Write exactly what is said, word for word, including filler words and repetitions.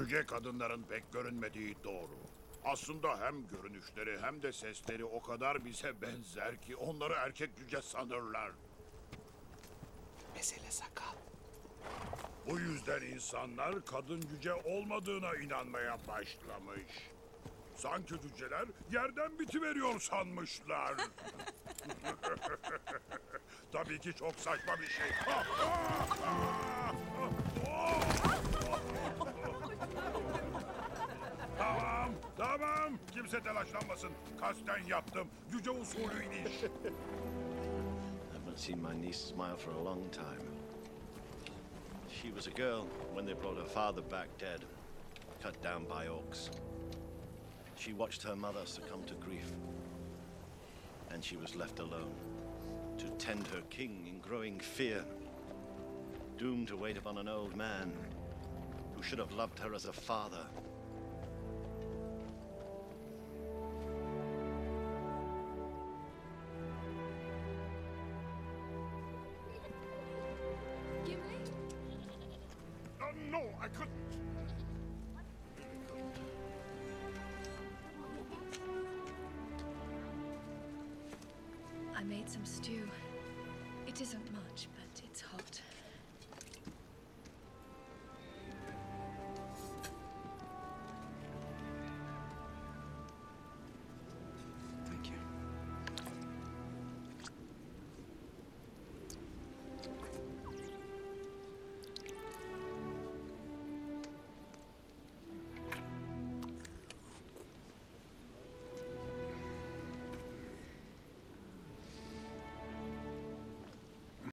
Cüce kadınların pek görünmediği doğru. Aslında hem görünüşleri hem de sesleri o kadar bize benzer ki onları erkek cüce sanırlar. Mesele sakal. Bu yüzden insanlar kadın cüce olmadığına inanmaya başlamış. Sanki cüceler yerden bitiveriyor sanmışlar. Tabii ki çok saçma bir şey. Tamam, tamam. Kimse telaşlanmasın. Kasten yaptım. Cüce usulü iniş. Haven't seen my niece smile for a long time. She was a girl when they brought her father back dead, cut down by orcs. She watched her mother succumb to grief, and she was left alone to tend her king in growing fear, doomed to wait upon an old man who should have loved her as a father. Gimli? Uh, no, I couldn't. I made some stew. It isn't much, but